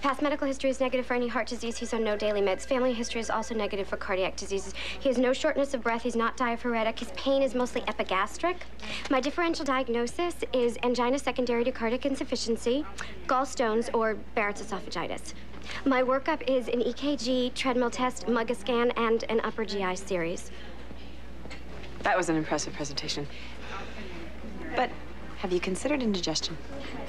Past medical history is negative for any heart disease. He's on no daily meds. Family history is also negative for cardiac diseases. He has no shortness of breath. He's not diaphoretic. His pain is mostly epigastric. My differential diagnosis is angina secondary to cardiac insufficiency, gallstones, or Barrett's esophagitis. My workup is an EKG, treadmill test, MUGA scan, and an upper GI series. That was an impressive presentation. But have you considered indigestion?